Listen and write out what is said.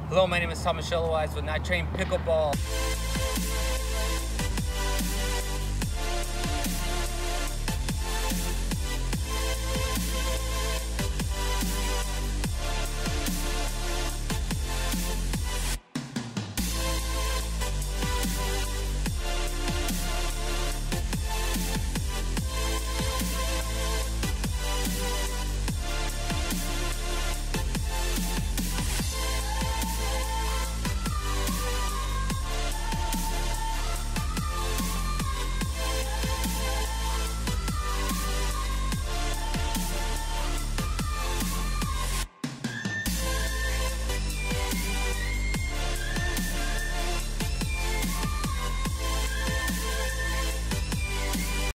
Hello, my name is Thomas Shelowise with Night Train Pickleball.